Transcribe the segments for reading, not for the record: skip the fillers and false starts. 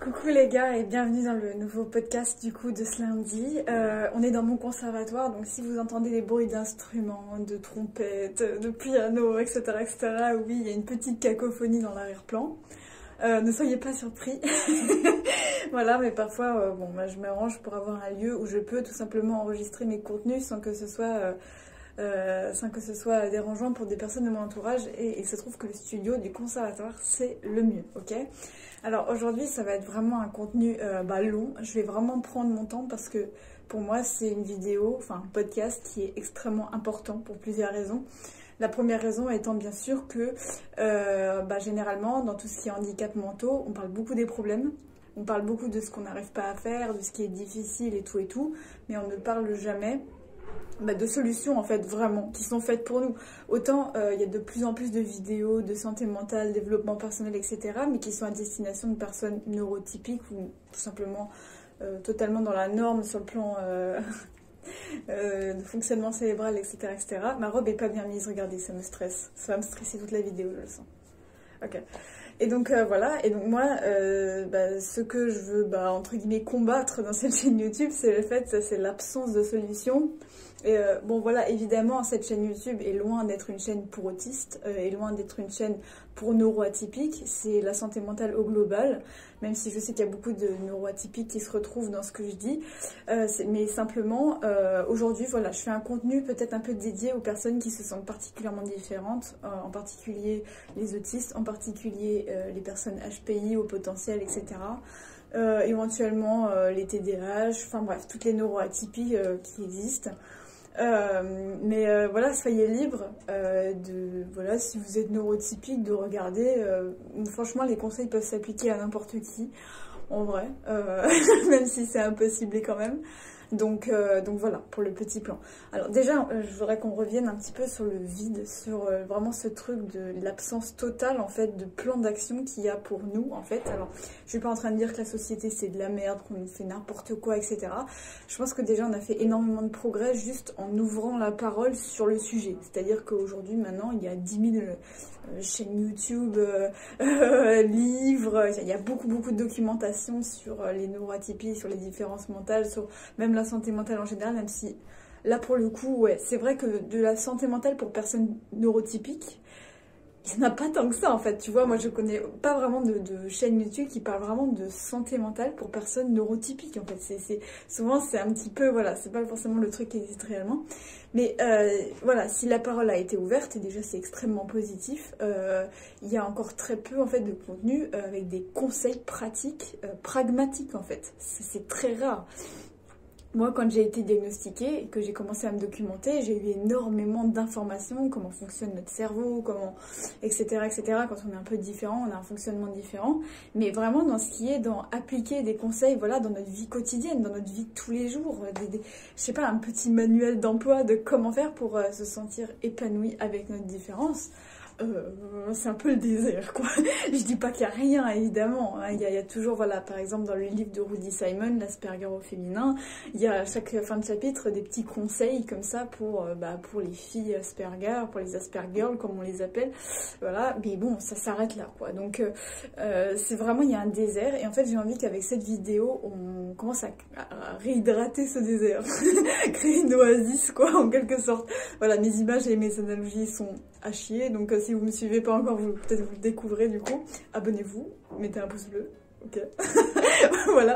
Coucou les gars et bienvenue dans le nouveau podcast du coup de ce lundi. On est dans mon conservatoire, donc si vous entendez des bruits d'instruments, de trompettes, de piano, etc., oui, il y a une petite cacophonie dans l'arrière-plan. Ne soyez pas surpris. Voilà, mais parfois, je m'arrange pour avoir un lieu où je peux tout simplement enregistrer mes contenus sans que ce soit dérangeant pour des personnes de mon entourage, et il se trouve que le studio du conservatoire c'est le mieux, ok? Alors aujourd'hui ça va être vraiment un contenu long, je vais vraiment prendre mon temps parce que pour moi c'est une vidéo, enfin un podcast qui est extrêmement important pour plusieurs raisons. La première raison étant bien sûr que généralement dans tout ce qui est handicap mentaux, on parle beaucoup des problèmes. On parle beaucoup de ce qu'on n'arrive pas à faire, de ce qui est difficile et tout, mais on ne parle jamais de solutions en fait vraiment qui sont faites pour nous. Autant il y a de plus en plus de vidéos de santé mentale, développement personnel, etc. mais qui sont à destination de personnes neurotypiques ou tout simplement totalement dans la norme sur le plan de fonctionnement cérébral, etc., etc. Ma robe est pas bien mise, regardez, ça me stresse. Ça va me stresser toute la vidéo, je le sens. Ok. Et donc voilà, et donc moi, ce que je veux, entre guillemets, combattre dans cette chaîne YouTube, c'est le fait, c'est l'absence de solution. Et voilà, évidemment, cette chaîne YouTube est loin d'être une chaîne pour autistes, est loin d'être une chaîne pour neuroatypiques, c'est la santé mentale au global, même si je sais qu'il y a beaucoup de neuroatypiques qui se retrouvent dans ce que je dis, mais simplement, aujourd'hui, voilà, je fais un contenu peut-être un peu dédié aux personnes qui se sentent particulièrement différentes, en particulier les autistes, en particulier les personnes HPI au potentiel, etc., éventuellement les TDAH, enfin bref, toutes les neuroatypies qui existent. Voilà, soyez libres voilà, si vous êtes neurotypique, de regarder. Franchement, les conseils peuvent s'appliquer à n'importe qui, en vrai, même si c'est impossible quand même. Donc voilà, pour le petit plan. Alors déjà, je voudrais qu'on revienne un petit peu sur le vide, sur vraiment ce truc de l'absence totale, en fait, de plan d'action qu'il y a pour nous, en fait. Alors, je suis pas en train de dire que la société, c'est de la merde, qu'on fait n'importe quoi, etc. Je pense que déjà, on a fait énormément de progrès juste en ouvrant la parole sur le sujet. C'est-à-dire qu'aujourd'hui, maintenant, il y a 10 000 chaînes YouTube, livres, il y a beaucoup de documentation sur les neuroatypies, sur les différences mentales, sur même la santé mentale en général, même si là pour le coup, ouais, c'est vrai que de la santé mentale pour personnes neurotypiques, il n'y en a pas tant que ça en fait, tu vois. Moi je connais pas vraiment de chaîne YouTube qui parle vraiment de santé mentale pour personnes neurotypiques en fait. Souvent c'est un petit peu, voilà, c'est pas forcément le truc qui existe réellement. Mais voilà, si la parole a été ouverte, et déjà c'est extrêmement positif, il y a encore très peu en fait de contenu avec des conseils pratiques, pragmatiques en fait. C'est très rare. Moi, quand j'ai été diagnostiquée et que j'ai commencé à me documenter, j'ai eu énormément d'informations, comment fonctionne notre cerveau, etc., etc. Quand on est un peu différent, on a un fonctionnement différent. Mais vraiment dans ce qui est dans appliquer des conseils, voilà, dans notre vie quotidienne, dans notre vie de tous les jours, je sais pas, un petit manuel d'emploi de comment faire pour se sentir épanoui avec notre différence. C'est un peu le désert, quoi. Je dis pas qu'il n'y a rien, évidemment. Il y a toujours, voilà, par exemple, dans le livre de Rudy Simon, l'Asperger au féminin, il y a à chaque fin de chapitre des petits conseils comme ça pour les filles Asperger, pour les Aspergirls, comme on les appelle. Voilà, mais bon, ça s'arrête là, quoi. Donc, c'est vraiment, il y a un désert. Et en fait, j'ai envie qu'avec cette vidéo, on commence à réhydrater ce désert. Créer une oasis, quoi, en quelque sorte. Voilà, mes images et mes analogies sont à chier, donc si vous me suivez pas encore, peut-être vous le découvrez du coup. Abonnez-vous, mettez un pouce bleu, ok. Voilà,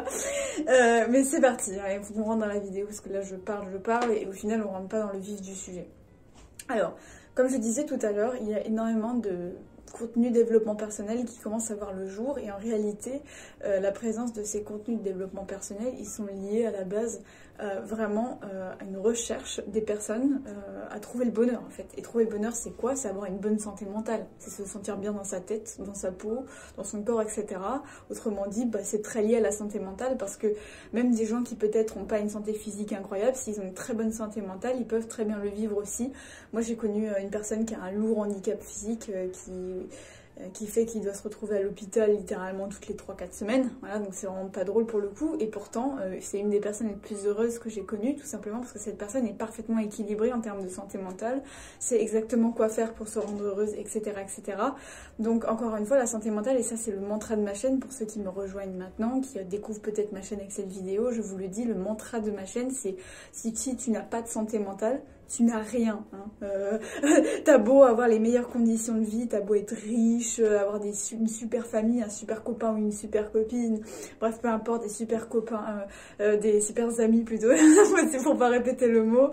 mais c'est parti, il faut qu'on rentre dans la vidéo parce que là je parle et au final on rentre pas dans le vif du sujet. Alors, comme je disais tout à l'heure, il y a énormément de contenu développement personnel qui commence à voir le jour, et en réalité la présence de ces contenus de développement personnel, ils sont liés à la base vraiment à une recherche des personnes à trouver le bonheur en fait. Et trouver le bonheur, c'est quoi? C'est avoir une bonne santé mentale, c'est se sentir bien dans sa tête, dans sa peau, dans son corps, etc. Autrement dit, c'est très lié à la santé mentale, parce que même des gens qui peut-être n'ont pas une santé physique incroyable, s'ils ont une très bonne santé mentale, ils peuvent très bien le vivre aussi. Moi j'ai connu une personne qui a un lourd handicap physique, qui fait qu'il doit se retrouver à l'hôpital littéralement toutes les 3-4 semaines. Voilà, donc c'est vraiment pas drôle pour le coup. Et pourtant, c'est une des personnes les plus heureuses que j'ai connues, tout simplement parce que cette personne est parfaitement équilibrée en termes de santé mentale. C'est exactement quoi faire pour se rendre heureuse, etc., etc. Donc encore une fois, la santé mentale, et ça c'est le mantra de ma chaîne pour ceux qui me rejoignent maintenant, qui découvrent peut-être ma chaîne avec cette vidéo, je vous le dis, le mantra de ma chaîne, c'est si tu n'as pas de santé mentale, tu n'as rien. Hein. T'as beau avoir les meilleures conditions de vie, t'as beau être riche, avoir une super famille, un super copain ou une super copine, bref, peu importe, des super copains, des super amis plutôt, c'est pour pas répéter le mot.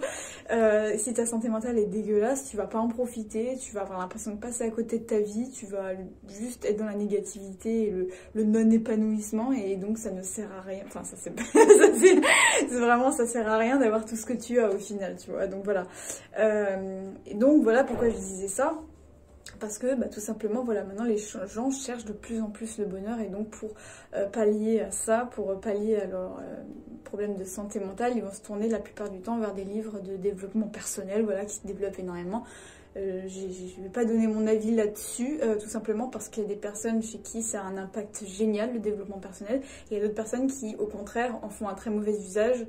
Si ta santé mentale est dégueulasse, tu vas pas en profiter, tu vas avoir l'impression de passer à côté de ta vie, tu vas juste être dans la négativité et le non-épanouissement, et donc ça ne sert à rien. Enfin, c'est vraiment, ça sert à rien d'avoir tout ce que tu as au final, tu vois. Donc voilà. Et donc voilà pourquoi je disais ça, parce que tout simplement voilà, maintenant les gens cherchent de plus en plus le bonheur, et donc pour pallier à ça, pour pallier à leurs problèmes de santé mentale, ils vont se tourner la plupart du temps vers des livres de développement personnel, voilà, qui se développent énormément. Je ne vais pas donner mon avis là-dessus, tout simplement parce qu'il y a des personnes chez qui ça a un impact génial, le développement personnel, et il y a d'autres personnes qui, au contraire, en font un très mauvais usage,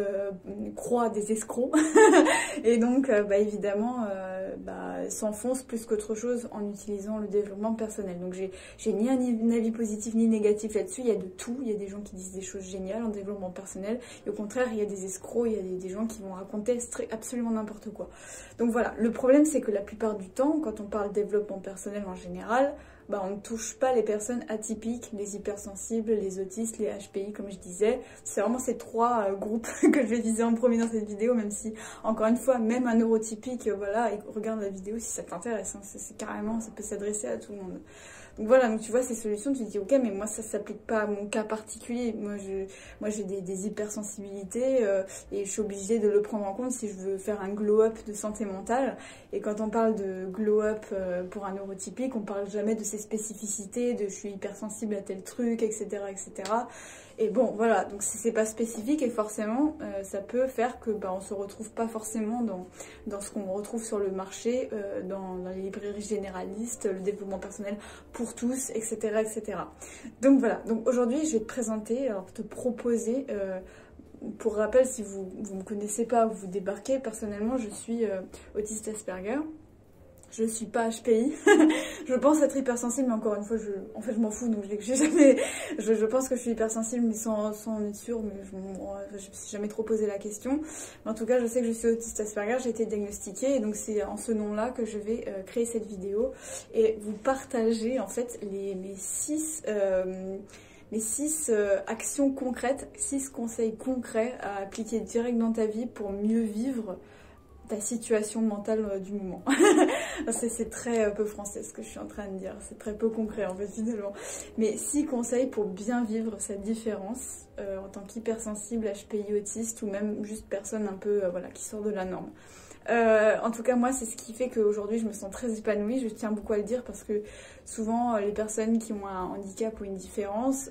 croient des escrocs, et donc, évidemment, s'enfoncent plus qu'autre chose en utilisant le développement personnel. Donc, j'ai ni un avis positif ni négatif là-dessus, il y a de tout, il y a des gens qui disent des choses géniales en développement personnel, et au contraire, il y a des escrocs, il y a des gens qui vont raconter absolument n'importe quoi. Donc voilà, le problème c'est que la plupart du temps, quand on parle développement personnel en général, on ne touche pas les personnes atypiques, les hypersensibles, les autistes, les HPI, comme je disais. C'est vraiment ces trois groupes que je vais viser en premier dans cette vidéo, même si, encore une fois, même un neurotypique, voilà, et regarde la vidéo si ça t'intéresse, hein, c'est carrément, ça peut s'adresser à tout le monde. Donc voilà, donc tu vois ces solutions, tu te dis ok, mais moi ça s'applique pas à mon cas particulier, moi j'ai des hypersensibilités et je suis obligée de le prendre en compte si je veux faire un glow-up de santé mentale. Et quand on parle de glow-up pour un neurotypique, on parle jamais de ses spécificités, de je suis hypersensible à tel truc, etc., etc. Et bon, voilà, donc c'est pas spécifique, et forcément, ça peut faire que on se retrouve pas forcément dans ce qu'on retrouve sur le marché, dans les librairies généralistes, le développement personnel pour tous, etc., etc. Donc voilà, donc aujourd'hui, je vais te présenter, alors te proposer, pour rappel, si vous me connaissez pas ou vous débarquez, personnellement, je suis autiste Asperger. Je suis pas HPI, je pense être hypersensible, mais encore une fois, je m'en fous, donc je pense que je suis hypersensible, mais sans en être sûre, mais je me suis jamais trop posé la question. Mais en tout cas, je sais que je suis autiste Asperger, j'ai été diagnostiquée, et donc c'est en ce nom-là que je vais créer cette vidéo, et vous partager, en fait, mes 6 actions concrètes, 6 conseils concrets à appliquer direct dans ta vie pour mieux vivre ta situation mentale du moment. C'est très peu français ce que je suis en train de dire, c'est très peu concret en fait finalement. Mais 6 conseils pour bien vivre cette différence en tant qu'hypersensible, HPI, autiste, ou même juste personne un peu voilà, qui sort de la norme. En tout cas, moi, c'est ce qui fait qu'aujourd'hui, je me sens très épanouie. Je tiens beaucoup à le dire parce que souvent, les personnes qui ont un handicap ou une différence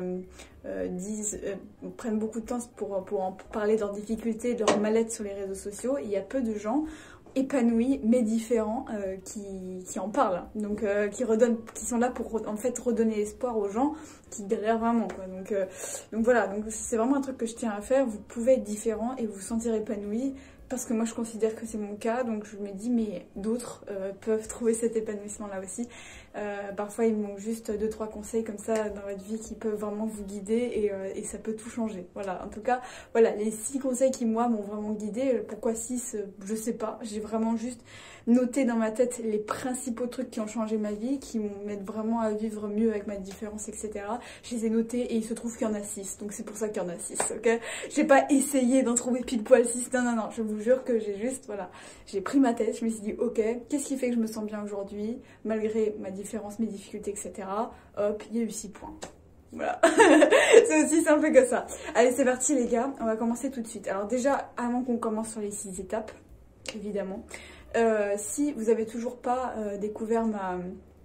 prennent beaucoup de temps pour en parler de leurs difficultés, de leur mal-être sur les réseaux sociaux. Et il y a peu de gens épanouis mais différents qui en parlent, donc qui sont là pour en fait redonner espoir aux gens qui galèrent vraiment quoi. Donc voilà, donc c'est vraiment un truc que je tiens à faire. Vous pouvez être différent et vous sentir épanoui, parce que moi je considère que c'est mon cas, donc je me dis mais d'autres peuvent trouver cet épanouissement là aussi. Parfois il me manque juste 2-3 conseils comme ça dans votre vie qui peuvent vraiment vous guider, et ça peut tout changer. Voilà, en tout cas, voilà les 6 conseils qui moi m'ont vraiment guidée. Pourquoi 6 je sais pas, j'ai vraiment juste noté dans ma tête les principaux trucs qui ont changé ma vie, qui m'aident vraiment à vivre mieux avec ma différence, etc. Je les ai notés et il se trouve qu'il y en a 6, donc c'est pour ça qu'il y en a 6, ok. J'ai pas essayé d'en trouver pile poil 6, non, je vous jure que j'ai juste, voilà, j'ai pris ma tête, je me suis dit ok, qu'est-ce qui fait que je me sens bien aujourd'hui, malgré ma différence, mes difficultés, etc. Hop, il y a eu 6 points. Voilà, c'est aussi simple que ça. Allez, c'est parti les gars, on va commencer tout de suite. Alors déjà, avant qu'on commence sur les 6 étapes, évidemment, si vous avez toujours pas découvert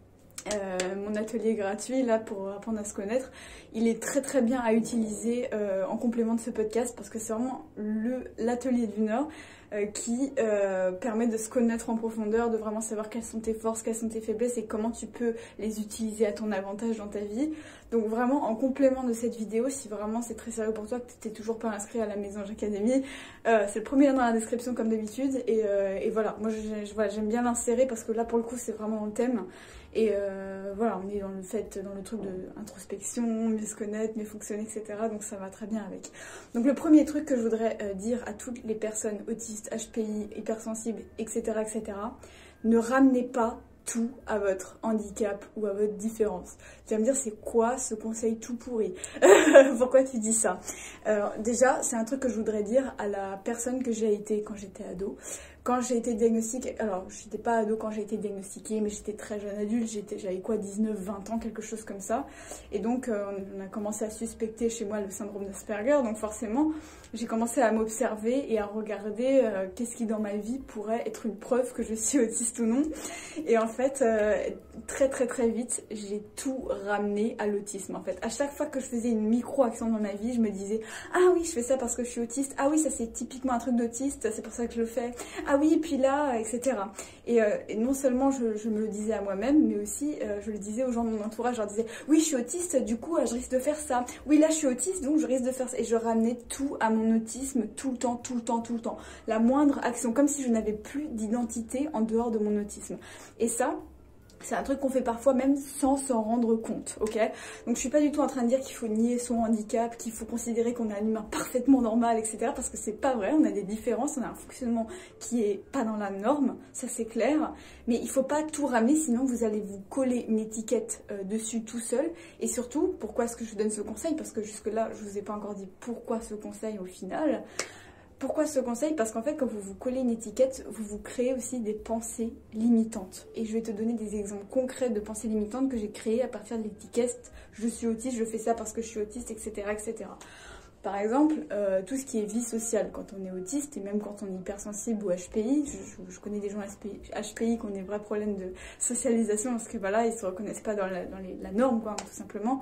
mon atelier gratuit là pour apprendre à se connaître, il est très très bien à utiliser en complément de ce podcast parce que c'est vraiment l'atelier d'une heure qui permet de se connaître en profondeur, de vraiment savoir quelles sont tes forces, quelles sont tes faiblesses et comment tu peux les utiliser à ton avantage dans ta vie. Donc vraiment en complément de cette vidéo, si vraiment c'est très sérieux pour toi, que tu n'es toujours pas inscrit à la Mésange Academy, c'est le premier lien dans la description comme d'habitude et voilà, moi j'aime bien l'insérer parce que là pour le coup c'est vraiment dans le thème. Et voilà, on est dans le truc de introspection, mieux se connaître, mieux fonctionner, etc. Donc ça va très bien avec. Donc le premier truc que je voudrais dire à toutes les personnes autistes, HPI, hypersensibles, etc., etc., ne ramenez pas tout à votre handicap ou à votre différence. Tu vas me dire, c'est quoi ce conseil tout pourri? Pourquoi tu dis ça? Alors déjà, c'est un truc que je voudrais dire à la personne que j'ai été quand j'étais ado. Quand j'ai été diagnostiquée, alors je n'étais pas ado quand j'ai été diagnostiquée, mais j'étais très jeune adulte, j'avais quoi, 19, 20 ans, quelque chose comme ça. Et donc on a commencé à suspecter chez moi le syndrome d'Asperger, donc forcément j'ai commencé à m'observer et à regarder qu'est-ce qui dans ma vie pourrait être une preuve que je suis autiste ou non. Et en fait, très très très vite, j'ai tout ramené à l'autisme en fait. À chaque fois que je faisais une micro-action dans ma vie, je me disais « Ah oui, je fais ça parce que je suis autiste, ah oui, ça c'est typiquement un truc d'autiste, c'est pour ça que je le fais. Ah oui, puis là, etc. » Et non seulement je me le disais à moi-même, mais aussi je le disais aux gens de mon entourage, je leur disais « Oui, je suis autiste, du coup je risque de faire ça. Oui, là je suis autiste, donc je risque de faire ça. » Et je ramenais tout à mon autisme tout le temps, tout le temps, tout le temps. La moindre action, comme si je n'avais plus d'identité en dehors de mon autisme. Et ça, c'est un truc qu'on fait parfois même sans s'en rendre compte, ok? Donc je suis pas du tout en train de dire qu'il faut nier son handicap, qu'il faut considérer qu'on est un humain parfaitement normal, etc. Parce que c'est pas vrai, on a des différences, on a un fonctionnement qui est pas dans la norme, ça c'est clair. Mais il faut pas tout ramener, sinon vous allez vous coller une étiquette dessus tout seul. Et surtout, pourquoi est-ce que je vous donne ce conseil? Parce que jusque là, je vous ai pas encore dit pourquoi ce conseil au final. Pourquoi ce conseil? Parce qu'en fait, quand vous vous collez une étiquette, vous vous créez aussi des pensées limitantes. Et je vais te donner des exemples concrets de pensées limitantes que j'ai créées à partir de l'étiquette « je suis autiste, je fais ça parce que je suis autiste, etc. etc. » Par exemple, tout ce qui est vie sociale, quand on est autiste et même quand on est hypersensible ou HPI, je connais des gens HPI qui ont des vrais problèmes de socialisation parce que voilà, ils ne se reconnaissent pas dans la norme, quoi, tout simplement.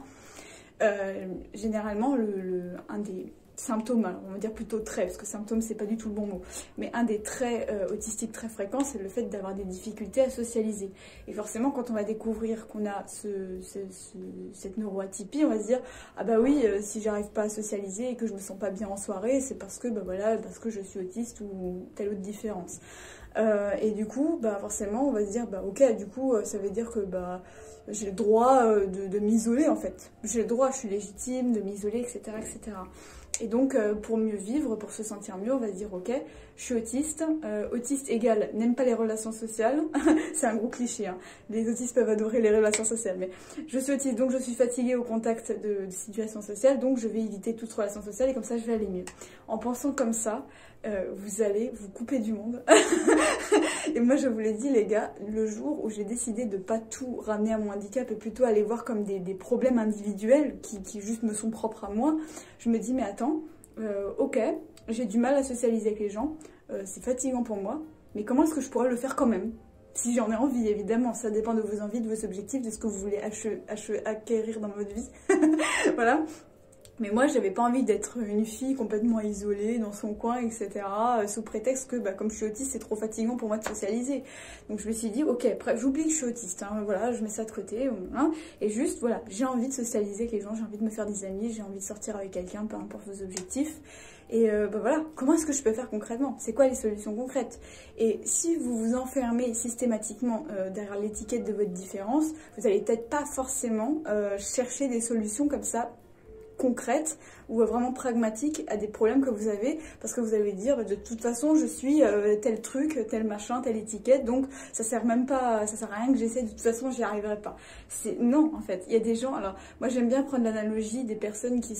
Généralement, un des symptômes, alors on va dire plutôt traits, parce que symptômes c'est pas du tout le bon mot, mais un des traits autistiques très fréquents, c'est le fait d'avoir des difficultés à socialiser. Et forcément, quand on va découvrir qu'on a cette neuroatypie, on va se dire ah bah oui, si j'arrive pas à socialiser et que je me sens pas bien en soirée, c'est parce que bah voilà, parce que je suis autiste ou telle autre différence. Et du coup, bah forcément, on va se dire bah ok, du coup, ça veut dire que bah j'ai le droit de m'isoler en fait. J'ai le droit, je suis légitime de m'isoler, etc., etc. Et donc, pour mieux vivre, pour se sentir mieux, on va se dire, ok, je suis autiste. Autiste égale n'aime pas les relations sociales. C'est un gros cliché, hein. Les autistes peuvent adorer les relations sociales. Mais je suis autiste, donc je suis fatiguée au contact de situations sociales. Donc, je vais éviter toute relation sociale et comme ça, je vais aller mieux. En pensant comme ça, vous allez vous couper du monde. Et moi, je vous l'ai dit, les gars, le jour où j'ai décidé de pas tout ramener à mon handicap et plutôt aller voir comme des problèmes individuels qui juste me sont propres à moi, je me dis, mais attends, ok, j'ai du mal à socialiser avec les gens, c'est fatigant pour moi, mais comment est-ce que je pourrais le faire quand même? Si j'en ai envie, évidemment, ça dépend de vos envies, de vos objectifs, de ce que vous voulez acquérir dans votre vie. Voilà. Mais moi, j'avais pas envie d'être une fille complètement isolée dans son coin, etc. Sous prétexte que, bah, comme je suis autiste, c'est trop fatigant pour moi de socialiser. Donc je me suis dit, ok, j'oublie que je suis autiste, hein, voilà, je mets ça de côté, hein, et juste, voilà, j'ai envie de socialiser avec les gens, j'ai envie de me faire des amis, j'ai envie de sortir avec quelqu'un, peu importe vos objectifs. Et bah voilà, comment est-ce que je peux faire concrètement? C'est quoi les solutions concrètes? Et si vous vous enfermez systématiquement derrière l'étiquette de votre différence, vous allez peut-être pas forcément chercher des solutions comme ça, concrète ou vraiment pragmatique à des problèmes que vous avez, parce que vous allez dire bah, de toute façon je suis tel truc, tel machin, telle étiquette, donc ça sert même pas, ça sert à rien que j'essaie, de toute façon j'y arriverai pas. Non, en fait, il y a des gens, alors moi j'aime bien prendre l'analogie des personnes qui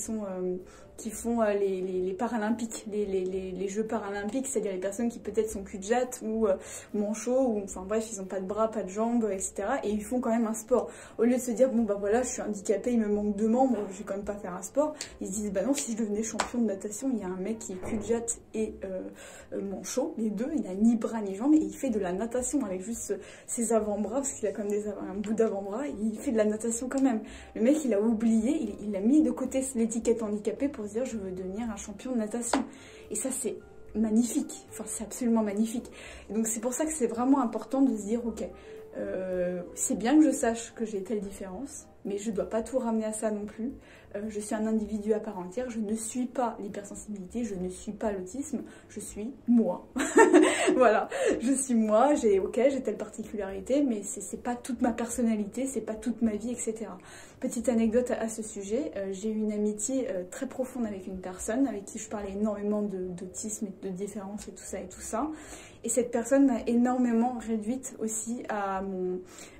font les paralympiques, les jeux paralympiques, c'est-à-dire les personnes qui peut-être sont cul-de-jatte ou manchots, ou enfin bref, ils ont pas de bras, pas de jambes, etc. Et ils font quand même un sport. Au lieu de se dire, bon bah voilà, je suis handicapée, il me manque 2 membres, je vais quand même pas faire un sport, ils se disent, bah non, si je devenais champion de natation, il y a un mec qui est cul de jatte et manchot, les deux, il a ni bras ni jambes, et il fait de la natation avec juste ses avant-bras, parce qu'il a comme un bout d'avant-bras, et il fait de la natation quand même. Le mec, il a oublié, il a mis de côté l'étiquette handicapé pour se dire, je veux devenir un champion de natation. Et ça, c'est magnifique, enfin c'est absolument magnifique. Et donc c'est pour ça que c'est vraiment important de se dire, ok, c'est bien que je sache que j'ai telle différence, mais je ne dois pas tout ramener à ça non plus. Je suis un individu à part entière, je ne suis pas l'hypersensibilité, je ne suis pas l'autisme, je suis moi. Voilà, je suis moi, j'ai telle particularité, mais c'est pas toute ma personnalité, c'est pas toute ma vie, etc. Petite anecdote à ce sujet, j'ai eu une amitié très profonde avec une personne avec qui je parlais énormément d'autisme et de différence et tout ça. Et cette personne m'a énormément réduite aussi à mon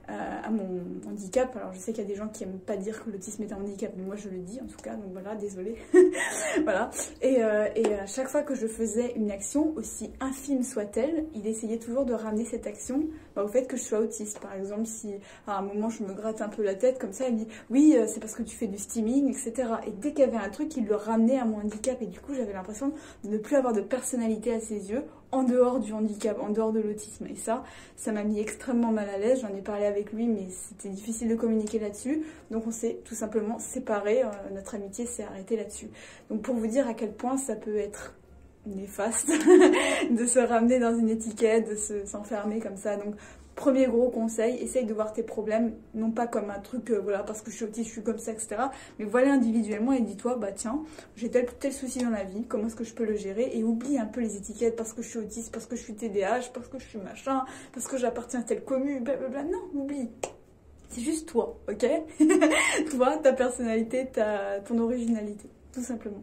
handicap. Alors je sais qu'il y a des gens qui aiment pas dire que l'autisme est un handicap, mais moi je le dis en tout cas, donc voilà, désolée. Voilà. Et à chaque fois que je faisais une action, aussi infime soit-elle, il essayait toujours de ramener cette action au fait que je sois autiste. Par exemple, si à un moment je me gratte un peu la tête comme ça, il me dit oui, c'est parce que tu fais du steaming, etc. Et dès qu'il y avait un truc, il le ramenait à mon handicap, et du coup j'avais l'impression de ne plus avoir de personnalité à ses yeux, en dehors du handicap, en dehors de l'autisme. Et ça m'a mis extrêmement mal à l'aise. J'en ai parlé avec lui, mais c'était difficile de communiquer là-dessus. Donc on s'est tout simplement séparés. Notre amitié s'est arrêtée là-dessus. Donc pour vous dire à quel point ça peut être néfaste de se ramener dans une étiquette, de s'enfermer comme ça. Donc premier gros conseil, essaye de voir tes problèmes, non pas comme un truc, voilà, parce que je suis autiste, je suis comme ça, etc. Mais voilà individuellement et dis-toi, bah tiens, j'ai tel souci dans la vie, comment est-ce que je peux le gérer? Et oublie un peu les étiquettes, parce que je suis autiste, parce que je suis TDAH, parce que je suis machin, parce que j'appartiens à telle commune, blablabla. Non, oublie. C'est juste toi, ok? Toi, ta personnalité, ton originalité, tout simplement.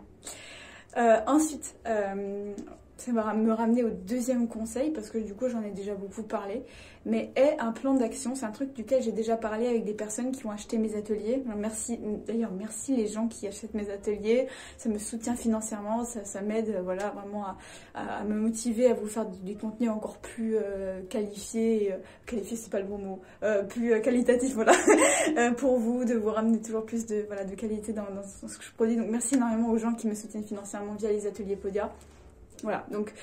Ensuite, ça va me ramener au deuxième conseil, parce que du coup j'en ai déjà beaucoup parlé, mais aie un plan d'action. C'est un truc duquel j'ai déjà parlé avec des personnes qui ont acheté mes ateliers. D'ailleurs merci les gens qui achètent mes ateliers, ça me soutient financièrement, ça m'aide voilà, vraiment à me motiver à vous faire du contenu encore plus qualifié, c'est pas le bon mot, plus qualitatif, voilà, pour vous, de vous ramener toujours plus de qualité dans ce que je produis. Donc merci énormément aux gens qui me soutiennent financièrement via les ateliers Podia. Voilà, donc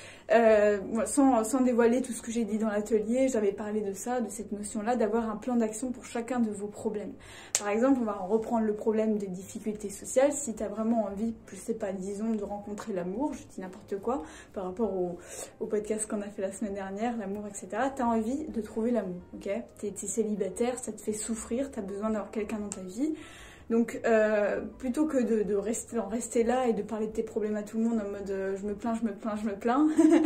sans dévoiler tout ce que j'ai dit dans l'atelier, j'avais parlé de ça, de cette notion-là, d'avoir un plan d'action pour chacun de vos problèmes. Par exemple, on va reprendre le problème des difficultés sociales. Si tu as vraiment envie, je sais pas, disons, de rencontrer l'amour, je dis n'importe quoi, par rapport au podcast qu'on a fait la semaine dernière, l'amour, etc. Tu as envie de trouver l'amour, ok? Tu es célibataire, ça te fait souffrir, tu as besoin d'avoir quelqu'un dans ta vie. Donc, plutôt que de rester là et de parler de tes problèmes à tout le monde en mode je me plains,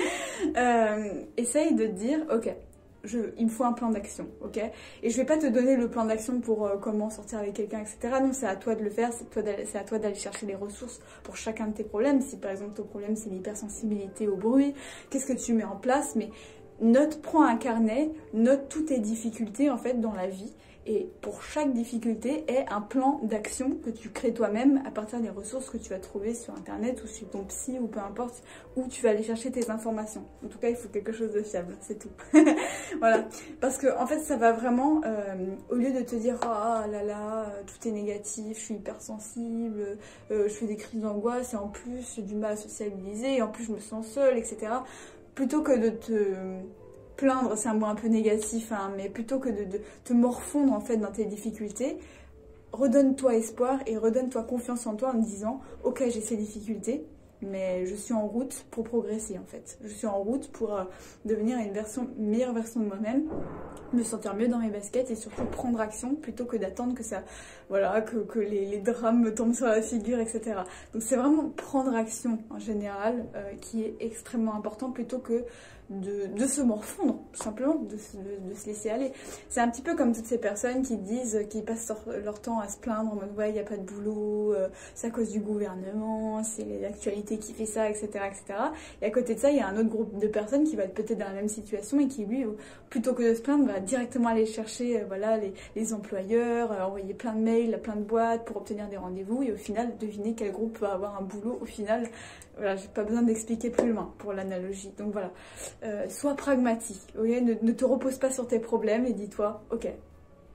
essaye de te dire, ok, il me faut un plan d'action, ok? Et je vais pas te donner le plan d'action pour comment sortir avec quelqu'un, etc. Non, c'est à toi de le faire, c'est à toi d'aller chercher les ressources pour chacun de tes problèmes. Si par exemple ton problème c'est l'hypersensibilité au bruit, qu'est-ce que tu mets en place? Mais prends un carnet, note toutes tes difficultés en fait dans la vie. Et pour chaque difficulté, aie un plan d'action que tu crées toi-même à partir des ressources que tu vas trouver sur internet ou sur ton psy ou peu importe où tu vas aller chercher tes informations. En tout cas, il faut quelque chose de fiable, c'est tout. Voilà, parce que en fait, ça va vraiment, au lieu de te dire oh là là, tout est négatif, je suis hypersensible, je fais des crises d'angoisse et en plus j'ai du mal à sociabiliser et en plus je me sens seule, etc. Plutôt que de te plaindre, c'est un mot un peu négatif, hein, mais plutôt que de te morfondre en fait dans tes difficultés, redonne-toi espoir et redonne-toi confiance en toi en te disant ok, j'ai ces difficultés, mais je suis en route pour progresser en fait. Je suis en route pour devenir une meilleure version de moi-même, me sentir mieux dans mes baskets et surtout prendre action plutôt que d'attendre que ça, voilà, que les drames me tombent sur la figure, etc. Donc c'est vraiment prendre action en général qui est extrêmement important plutôt que de se morfondre, tout simplement, de se laisser aller. C'est un petit peu comme toutes ces personnes qui passent leur temps à se plaindre en mode ouais, il n'y a pas de boulot, c'est à cause du gouvernement, c'est l'actualité qui fait ça, etc., etc. Et à côté de ça, il y a un autre groupe de personnes qui va être peut-être dans la même situation et qui, lui, plutôt que de se plaindre, va directement aller chercher voilà, les employeurs, envoyer plein de mails à plein de boîtes pour obtenir des rendez-vous et au final, devinez quel groupe va avoir un boulot au final. Voilà, j'ai pas besoin d'expliquer plus loin pour l'analogie. Donc voilà, sois pragmatique, okay, ne te repose pas sur tes problèmes et dis-toi, ok,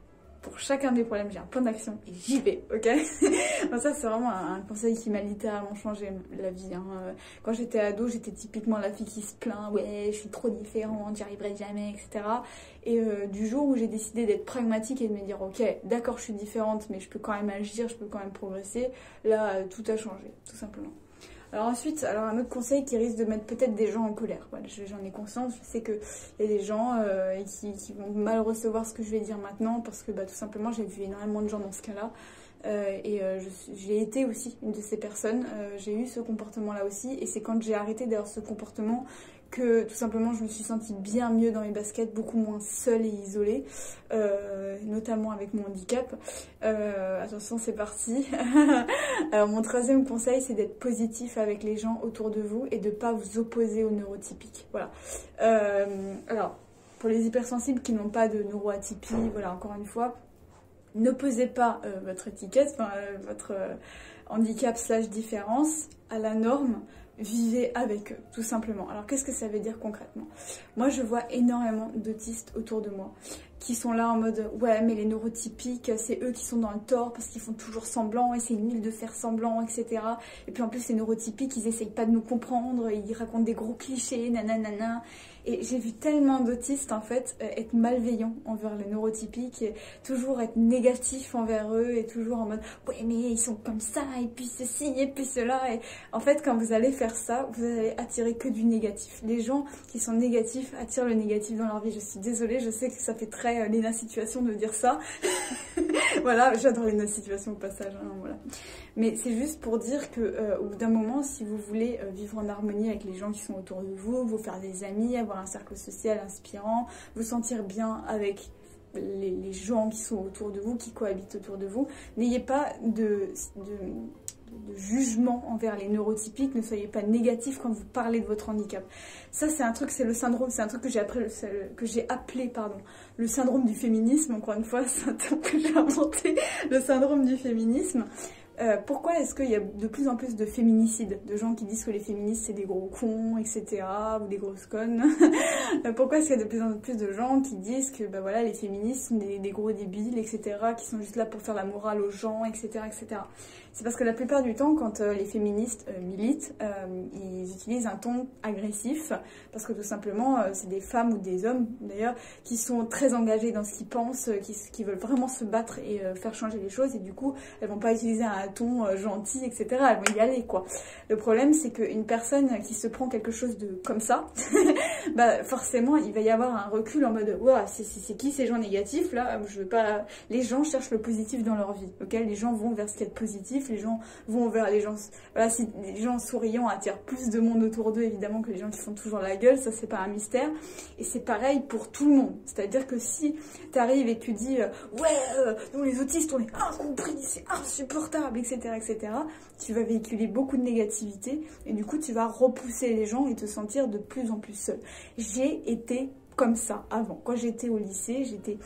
pour chacun des problèmes, j'ai un plan d'action et j'y vais, ok. Donc ça, c'est vraiment un conseil qui m'a littéralement changé la vie. Hein. Quand j'étais ado, j'étais typiquement la fille qui se plaint, ouais, je suis trop différente, j'y arriverai jamais, etc. Et du jour où j'ai décidé d'être pragmatique et de me dire, ok, d'accord, je suis différente, mais je peux quand même agir, je peux quand même progresser, là, tout a changé, tout simplement. Alors ensuite, un autre conseil qui risque de mettre peut-être des gens en colère. Voilà, j'en ai conscience, je sais qu'il y a des gens qui vont mal recevoir ce que je vais dire maintenant parce que tout simplement j'ai vu énormément de gens dans ce cas-là. J'ai été aussi une de ces personnes, j'ai eu ce comportement-là aussi et c'est quand j'ai arrêté d'avoir ce comportement que tout simplement je me suis sentie bien mieux dans mes baskets, beaucoup moins seule et isolée, notamment avec mon handicap. Attention, c'est parti. Alors mon troisième conseil, c'est d'être positif avec les gens autour de vous et de ne pas vous opposer aux neurotypiques. Voilà. Alors, pour les hypersensibles qui n'ont pas de neuroatypie, voilà, encore une fois, n'opposez pas votre étiquette, votre handicap / différence à la norme. Vivez avec eux, tout simplement. Alors, qu'est-ce que ça veut dire concrètement? Moi, je vois énormément d'autistes autour de moi qui sont là en mode « Ouais, mais les neurotypiques, c'est eux qui sont dans le tort parce qu'ils font toujours semblant et c'est nul de faire semblant, etc. » Et puis en plus, les neurotypiques, ils essayent pas de nous comprendre, ils racontent des gros clichés, nanana. Et j'ai vu tellement d'autistes, en fait, être malveillants envers les neurotypiques, et toujours être négatifs envers eux, et toujours en mode « Ouais, mais ils sont comme ça, et puis ceci, et puis cela. » Et en fait, quand vous allez faire ça, vous allez attirer que du négatif. Les gens qui sont négatifs attirent le négatif dans leur vie. Je suis désolée, je sais que ça fait très Léna Situation de dire ça. Voilà, j'adore Léna Situation au passage, hein, voilà. Mais c'est juste pour dire que au bout d'un moment, si vous voulez vivre en harmonie avec les gens qui sont autour de vous, vous faire des amis, avoir un cercle social inspirant, vous sentir bien avec les gens qui sont autour de vous, qui cohabitent autour de vous, n'ayez pas de jugement envers les neurotypiques, ne soyez pas négatif quand vous parlez de votre handicap. Ça, c'est un truc, c'est le syndrome, c'est un truc que j'ai appelé, le syndrome du féminisme. Encore une fois, c'est un terme que j'ai inventé, le syndrome du féminisme. Pourquoi est-ce qu'il y a de plus en plus de féminicides, de gens qui disent que les féministes c'est des gros cons, etc., ou des grosses connes? Pourquoi est-ce qu'il y a de plus en plus de gens qui disent que voilà, les féministes sont des gros débiles, etc., qui sont juste là pour faire la morale aux gens, etc., etc. C'est parce que la plupart du temps, quand les féministes militent, ils utilisent un ton agressif, parce que tout simplement, c'est des femmes ou des hommes, d'ailleurs, qui sont très engagés dans ce qu'ils pensent, qui veulent vraiment se battre et faire changer les choses, et du coup, elles vont pas utiliser un ton gentil, etc., elles vont y aller, quoi. Le problème, c'est qu'une personne qui se prend quelque chose de comme ça, forcément, il va y avoir un recul en mode, ouah, c'est qui ces gens négatifs, là? Je veux pas... Les gens cherchent le positif dans leur vie, ok? Les gens vont vers ce qu'il y a de positif, les gens vont vers les gens... Voilà, si les gens souriants attirent plus de monde autour d'eux, évidemment, que les gens qui font toujours la gueule, ça, c'est pas un mystère. Et c'est pareil pour tout le monde. C'est-à-dire que si t'arrives et tu dis, nous les autistes, on est incompris, c'est insupportable, etc., etc., tu vas véhiculer beaucoup de négativité et du coup, tu vas repousser les gens et te sentir de plus en plus seul. J'ai été comme ça avant. Quand j'étais au lycée,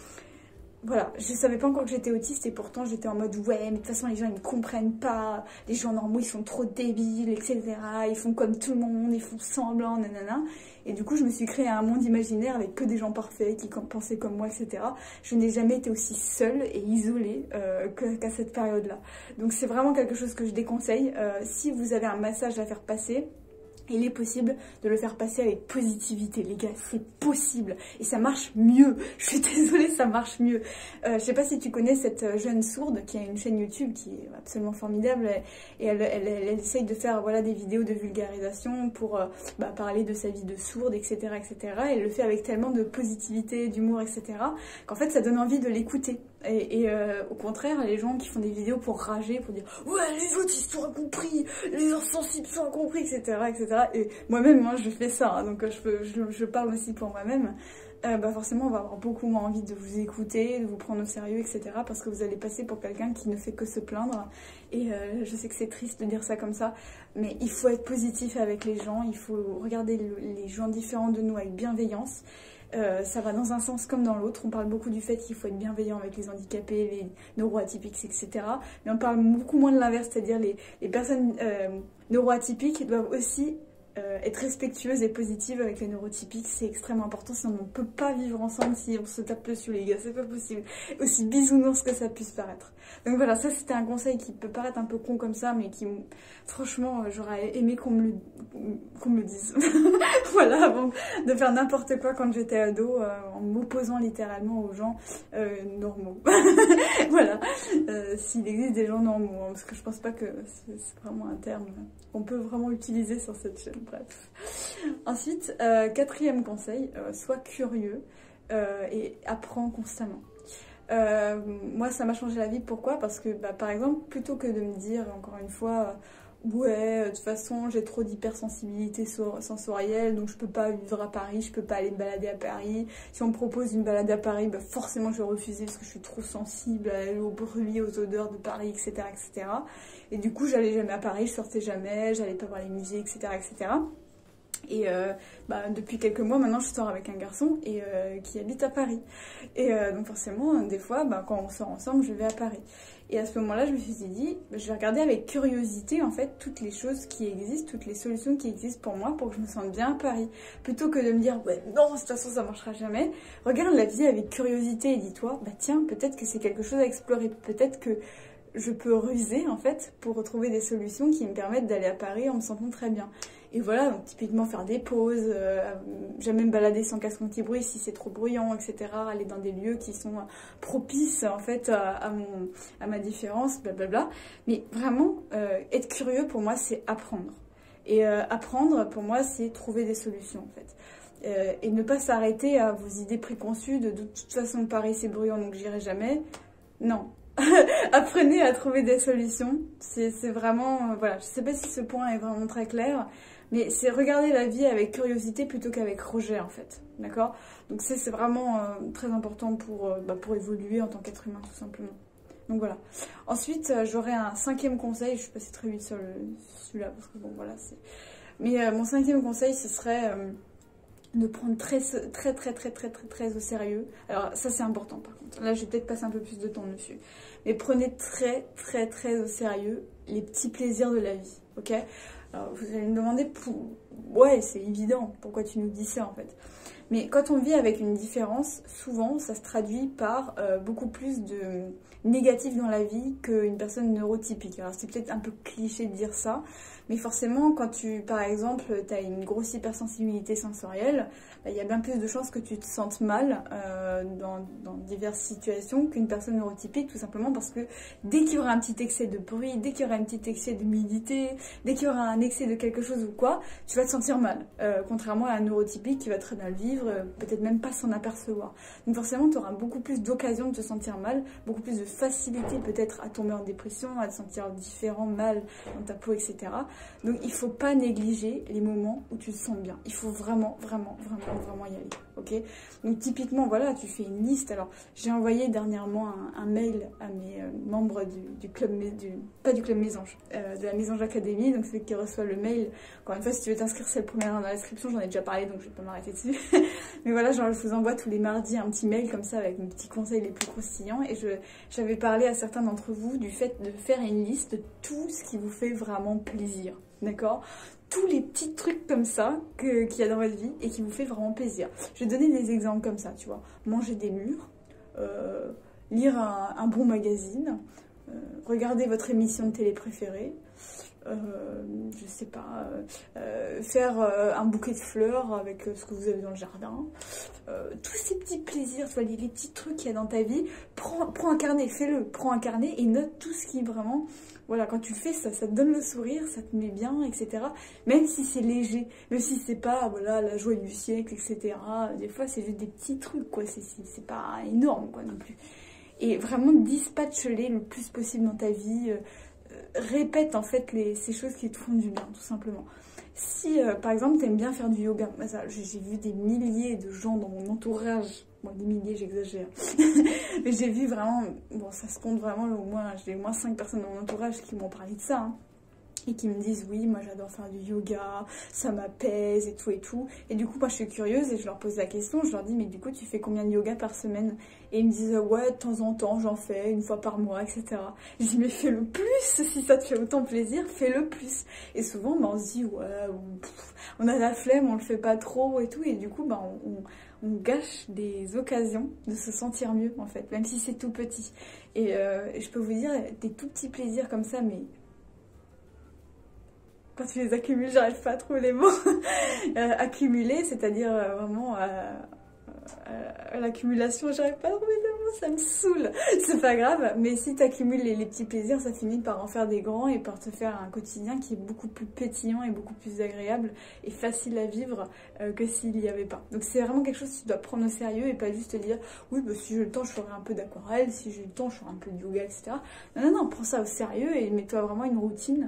voilà, je savais pas encore que j'étais autiste et pourtant j'étais en mode ouais, mais de toute façon les gens ils me comprennent pas, les gens normaux ils sont trop débiles, etc. Ils font comme tout le monde, ils font semblant, nanana. Et du coup je me suis créé un monde imaginaire avec que des gens parfaits qui pensaient comme moi, etc. Je n'ai jamais été aussi seule et isolée qu'à cette période-là. Donc c'est vraiment quelque chose que je déconseille. Si vous avez un message à faire passer, il est possible de le faire passer avec positivité, les gars, c'est possible. Et ça marche mieux. Je suis désolée, ça marche mieux. Je sais pas si tu connais cette jeune sourde qui a une chaîne YouTube qui est absolument formidable. Et elle essaye de faire voilà, des vidéos de vulgarisation pour parler de sa vie de sourde, etc., etc. Et elle le fait avec tellement de positivité, d'humour, etc. qu'en fait, ça donne envie de l'écouter. Et au contraire, les gens qui font des vidéos pour rager, pour dire « Ouais, les autistes sont incompris, les insensibles sont incompris, etc. etc. » Et moi-même, moi, je fais ça, hein, donc je parle aussi pour moi-même. Forcément, on va avoir beaucoup moins envie de vous écouter, de vous prendre au sérieux, etc. Parce que vous allez passer pour quelqu'un qui ne fait que se plaindre. Et je sais que c'est triste de dire ça comme ça, mais il faut être positif avec les gens, il faut regarder les gens différents de nous avec bienveillance. Ça va dans un sens comme dans l'autre. On parle beaucoup du fait qu'il faut être bienveillant avec les handicapés, les neuroatypiques, etc. Mais on parle beaucoup moins de l'inverse, c'est-à-dire les personnes neuroatypiques doivent aussi être respectueuse et positive avec les neurotypiques, c'est extrêmement important, sinon on ne peut pas vivre ensemble si on se tape dessus les gars, c'est pas possible. Aussi bisounours que ça puisse paraître. Donc voilà, ça c'était un conseil qui peut paraître un peu con comme ça, mais qui, franchement, j'aurais aimé qu'on me le dise. Voilà, avant de faire n'importe quoi quand j'étais ado, en m'opposant littéralement aux gens normaux. Voilà, s'il existe des gens normaux, hein, parce que je pense pas que c'est vraiment un terme qu'on peut vraiment utiliser sur cette chaîne, bref. Ensuite, quatrième conseil, sois curieux et apprends constamment. Moi ça m'a changé la vie, pourquoi? Parce que par exemple, plutôt que de me dire encore une fois ouais, de toute façon j'ai trop d'hypersensibilité sensorielle donc je peux pas vivre à Paris, je peux pas aller me balader à Paris, si on me propose une balade à Paris, forcément je vais refuser parce que je suis trop sensible au bruit, aux odeurs de Paris, etc. etc. Et du coup j'allais jamais à Paris, je sortais jamais, j'allais pas voir les musées, etc. etc. Et depuis quelques mois maintenant je sors avec un garçon qui habite à Paris et donc forcément des fois quand on sort ensemble je vais à Paris et à ce moment là je me suis dit je vais regarder avec curiosité en fait toutes les choses qui existent, toutes les solutions qui existent pour moi pour que je me sente bien à Paris, plutôt que de me dire ouais non de toute façon ça marchera jamais. Regarde la vie avec curiosité et dis-toi tiens peut-être que c'est quelque chose à explorer, peut-être que je peux ruser en fait pour retrouver des solutions qui me permettent d'aller à Paris en me sentant très bien. Et voilà, donc typiquement faire des pauses, jamais me balader sans casque anti-bruit si c'est trop bruyant, etc. Aller dans des lieux qui sont propices en fait à ma différence, blablabla. Mais vraiment, être curieux pour moi c'est apprendre. Et apprendre pour moi c'est trouver des solutions en fait. Et ne pas s'arrêter à vos idées préconçues de toute façon Paris c'est bruyant donc j'irai jamais. Non. Apprenez à trouver des solutions. C'est vraiment... voilà, je sais pas si ce point est vraiment très clair, mais c'est regarder la vie avec curiosité plutôt qu'avec rejet en fait. D'accord? Donc c'est vraiment très important pour évoluer en tant qu'être humain tout simplement. Donc voilà. Ensuite, j'aurais un cinquième conseil. Je suis passée très vite sur celui-là parce que bon voilà c'est... Mais mon cinquième conseil ce serait... de prendre très au sérieux. Alors ça c'est important par contre. Là je vais peut-être passer un peu plus de temps dessus. Mais prenez très au sérieux les petits plaisirs de la vie. Ok? Alors vous allez me demander, ouais c'est évident, pourquoi tu nous dis ça en fait. Mais quand on vit avec une différence, souvent ça se traduit par beaucoup plus de négatif dans la vie qu'une personne neurotypique. Alors c'est peut-être un peu cliché de dire ça, mais forcément quand par exemple, tu as une grosse hypersensibilité sensorielle, il y a bien plus de chances que tu te sentes mal dans diverses situations qu'une personne neurotypique, tout simplement parce que dès qu'il y aura un petit excès de bruit, dès qu'il y aura un petit excès d'humidité, dès qu'il y aura un excès de quelque chose ou quoi, tu vas te sentir mal. Contrairement à un neurotypique qui va très bien le vivre, peut-être même pas s'en apercevoir. Donc forcément, tu auras beaucoup plus d'occasions de te sentir mal, beaucoup plus de facilité peut-être à tomber en dépression, à te sentir différent, mal dans ta peau, etc. Donc il faut pas négliger les moments où tu te sens bien. Il faut vraiment y aller. Ok? Donc typiquement, voilà, tu fais une liste. Alors j'ai envoyé dernièrement un mail à mes membres du club, pas du club Mésange, de la Mésange Academy, donc celui qui reçoit le mail. Encore une fois, si tu veux t'inscrire, c'est le premier lien dans la description, j'en ai déjà parlé donc je vais pas m'arrêter dessus. Mais voilà, genre je vous envoie tous les mardis un petit mail comme ça avec mes petits conseils les plus croustillants, et j'avais parlé à certains d'entre vous du fait de faire une liste de tout ce qui vous fait vraiment plaisir, d'accord? Tous les petits trucs comme ça qu'il y a dans votre vie et qui vous fait vraiment plaisir. Je vais donner des exemples comme ça, tu vois. Manger des mûres, lire un bon magazine, regarder votre émission de télé préférée, je sais pas, faire un bouquet de fleurs avec ce que vous avez dans le jardin, tous ces petits plaisirs, tu vois, les petits trucs qu'il y a dans ta vie, prends un carnet, fais-le, prends un carnet et note tout ce qui vraiment, voilà, quand tu le fais, ça te donne le sourire, ça te met bien, etc. Même si c'est léger, même si c'est pas, voilà, la joie du siècle, etc. Des fois, c'est juste des petits trucs, quoi, c'est pas énorme, quoi, non plus. Et vraiment, dispatche-les le plus possible dans ta vie, répète en fait ces choses qui te font du bien, tout simplement. Si par exemple tu aimes bien faire du yoga, j'ai vu des milliers de gens dans mon entourage, bon des milliers j'exagère, mais j'ai vu vraiment, bon ça se compte vraiment, j'ai au moins 5 personnes dans mon entourage qui m'ont parlé de ça, hein. et qui me disent oui, moi j'adore faire du yoga, ça m'apaise et tout et tout. Et du coup, moi je suis curieuse et je leur pose la question, je leur dis mais du coup tu fais combien de yoga par semaine? Et ils me disent ouais, de temps en temps j'en fais une fois par mois, etc. Je dis mais fais le plus, si ça te fait autant plaisir, fais le plus. Et souvent on se dit ouais, on a la flemme, on le fait pas trop et tout. Et du coup on gâche des occasions de se sentir mieux en fait, même si c'est tout petit. Et je peux vous dire des tout petits plaisirs comme ça, mais quand tu les accumules, j'arrive pas à trouver les mots. Accumuler, c'est-à-dire vraiment l'accumulation, j'arrive pas à trouver les mots, ça me saoule. C'est pas grave, mais si tu accumules les petits plaisirs, ça finit par en faire des grands et par te faire un quotidien qui est beaucoup plus pétillant et beaucoup plus agréable et facile à vivre que s'il n'y avait pas. Donc c'est vraiment quelque chose que tu dois prendre au sérieux et pas juste te dire oui, bah, si j'ai le temps, je ferai un peu d'aquarelle, si j'ai le temps, je ferai un peu de yoga, etc. Non, prends ça au sérieux et mets-toi vraiment une routine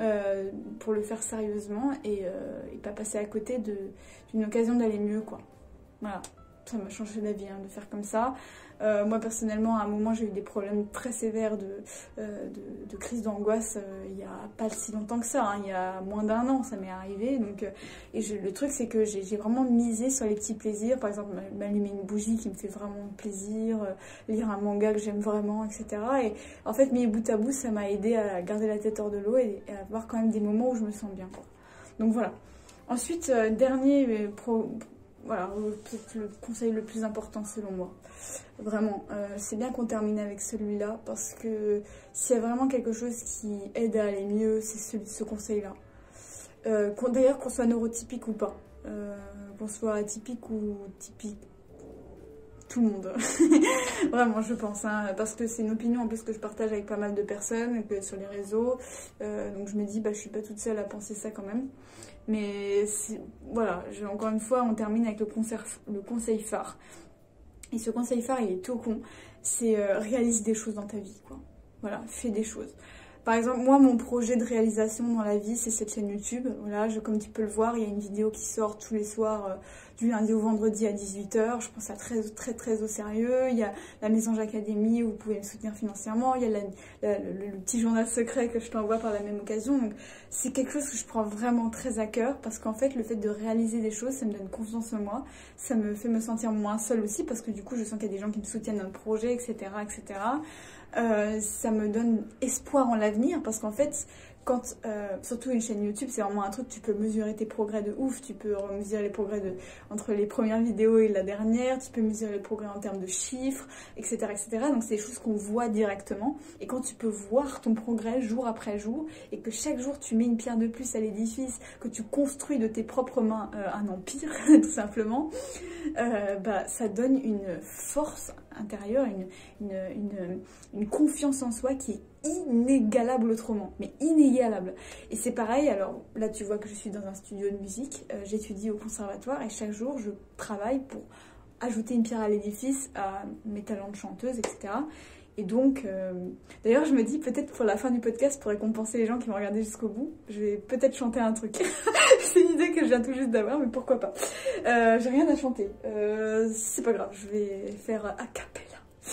pour le faire sérieusement et pas passer à côté d'une occasion d'aller mieux, quoi. Voilà. Ça m'a changé la vie de faire comme ça. Moi personnellement, à un moment, j'ai eu des problèmes très sévères de crise d'angoisse il n'y a pas si longtemps que ça, il y a moins d'un an, ça m'est arrivé. Donc, le truc, c'est que j'ai vraiment misé sur les petits plaisirs. Par exemple, m'allumer une bougie qui me fait vraiment plaisir, lire un manga que j'aime vraiment, etc. Et en fait, mis bout à bout, ça m'a aidé à garder la tête hors de l'eau et à avoir quand même des moments où je me sens bien, quoi. Donc voilà. Ensuite, dernier voilà, peut-être le conseil le plus important selon moi. Vraiment, c'est bien qu'on termine avec celui-là parce que s'il y a vraiment quelque chose qui aide à aller mieux, c'est ce conseil-là. D'ailleurs, qu'on soit neurotypique ou pas, qu'on soit atypique ou typique, tout le monde. Vraiment, je pense, parce que c'est une opinion en plus que je partage avec pas mal de personnes sur les réseaux. Donc je me dis, bah, je suis pas toute seule à penser ça quand même. Mais voilà, encore une fois, on termine avec le conseil phare. Et ce conseil phare, il est tout con. C'est réalise des choses dans ta vie, quoi. Voilà, fais des choses. Par exemple, moi, mon projet de réalisation dans la vie, c'est cette chaîne YouTube. Voilà, comme tu peux le voir, il y a une vidéo qui sort tous les soirs, du lundi au vendredi à 18 h. Je pense ça très au sérieux. Il y a la Mésange Academy où vous pouvez me soutenir financièrement. Il y a le petit journal secret que je t'envoie par la même occasion. Donc, c'est quelque chose que je prends vraiment très à cœur parce qu'en fait, le fait de réaliser des choses, ça me donne confiance en moi. Ça me fait me sentir moins seule aussi parce que du coup, je sens qu'il y a des gens qui me soutiennent dans le projet, etc., etc. Ça me donne espoir en l'avenir parce qu'en fait, surtout une chaîne YouTube, c'est vraiment un truc, tu peux mesurer tes progrès de ouf, tu peux mesurer les progrès entre les premières vidéos et la dernière, tu peux mesurer les progrès en termes de chiffres, etc., etc. Donc c'est des choses qu'on voit directement et quand tu peux voir ton progrès jour après jour et que chaque jour tu mets une pierre de plus à l'édifice, que tu construis de tes propres mains un empire, tout simplement, bah, ça donne une force intérieure, une confiance en soi qui est inégalable autrement, mais inégalable. Et c'est pareil, alors là tu vois que je suis dans un studio de musique, j'étudie au conservatoire et chaque jour je travaille pour ajouter une pierre à l'édifice à mes talents de chanteuse, etc. Et donc, d'ailleurs je me dis peut-être pour la fin du podcast, pour récompenser les gens qui vont regarder jusqu'au bout, je vais peut-être chanter un truc. C'est une idée que je viens tout juste d'avoir, mais pourquoi pas. J'ai rien à chanter, c'est pas grave, je vais faire a cappella.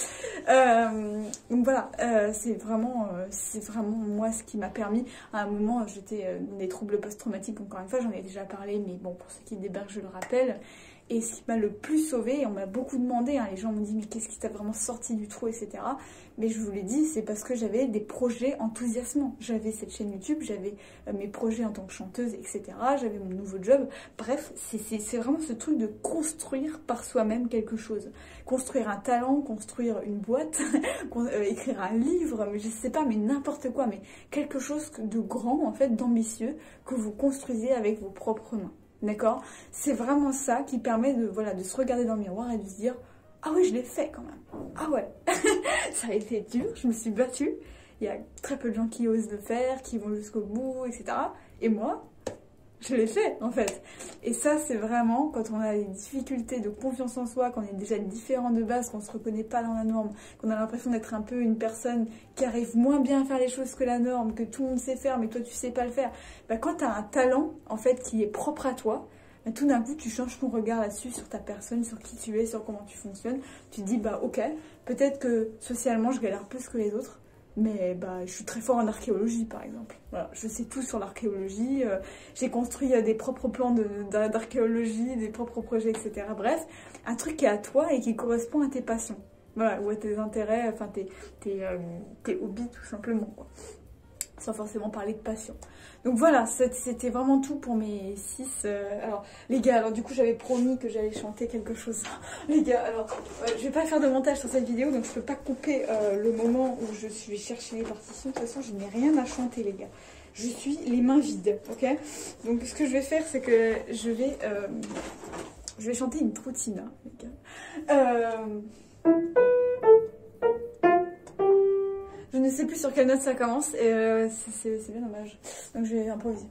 Donc voilà, c'est vraiment moi ce qui m'a permis. À un moment, j'étais dans des troubles post-traumatiques, encore une fois, j'en ai déjà parlé, mais bon, pour ceux qui débarquent, je le rappelle. Et ce qui m'a le plus sauvée, et on m'a beaucoup demandé, les gens m'ont dit mais qu'est-ce qui t'a vraiment sorti du trou, etc. Mais je vous l'ai dit, c'est parce que j'avais des projets enthousiasmants. J'avais cette chaîne YouTube, j'avais mes projets en tant que chanteuse, etc. J'avais mon nouveau job. Bref, c'est vraiment ce truc de construire par soi-même quelque chose. Construire un talent, construire une boîte, écrire un livre, mais je sais pas, mais n'importe quoi, mais quelque chose de grand, en fait, d'ambitieux, que vous construisez avec vos propres mains. D'accord? C'est vraiment ça qui permet de se regarder dans le miroir et de se dire « Ah oui, je l'ai fait quand même. Ah ouais, ça a été dur, je me suis battue. Il y a très peu de gens qui osent le faire, qui vont jusqu'au bout, etc. Et moi, je l'ai fait en fait. » Et ça, c'est vraiment quand on a des difficultés de confiance en soi, qu'on est déjà différent de base, qu'on se reconnaît pas dans la norme, qu'on a l'impression d'être un peu une personne qui arrive moins bien à faire les choses que la norme, que tout le monde sait faire, mais toi tu sais pas le faire. Bah, quand tu as un talent en fait qui est propre à toi, bah, tout d'un coup tu changes ton regard là-dessus, sur ta personne, sur qui tu es, sur comment tu fonctionnes. Tu te dis bah ok, peut-être que socialement je galère plus que les autres, Mais bah, je suis très fort en archéologie, par exemple. Voilà, je sais tout sur l'archéologie. J'ai construit des propres plans d'archéologie, des propres projets, etc. Bref, un truc qui est à toi et qui correspond à tes passions. Voilà, ou à tes intérêts, enfin tes hobbies, tout simplement, quoi. Sans forcément parler de passion. Donc voilà, c'était vraiment tout pour mes 6. Alors, les gars, alors du coup, j'avais promis que j'allais chanter quelque chose. Les gars, alors, je vais pas faire de montage sur cette vidéo, donc je peux pas couper le moment où je suis chercher les partitions. De toute façon, je n'ai rien à chanter, les gars. Je suis les mains vides, ok? Donc, ce que je vais faire, c'est que je vais chanter une troutine, hein, les gars. Je ne sais plus sur quelle note ça commence et c'est bien dommage. Donc je vais improviser.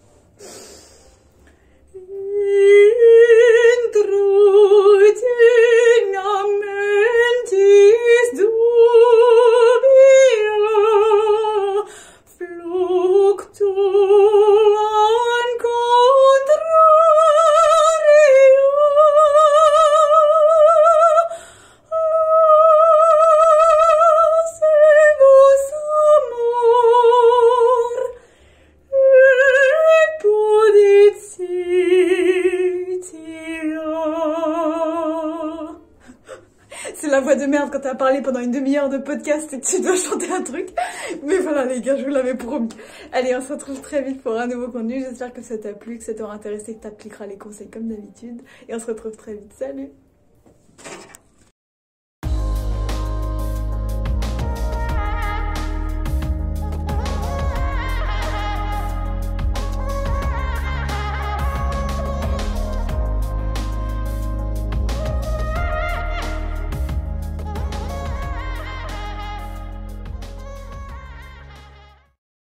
C'est la voix de merde quand t'as parlé pendant une demi-heure de podcast et que tu dois chanter un truc. Mais voilà les gars, je vous l'avais promis. Allez, on se retrouve très vite pour un nouveau contenu. J'espère que ça t'a plu, que ça t'aura intéressé, que t'appliqueras les conseils comme d'habitude. Et on se retrouve très vite. Salut!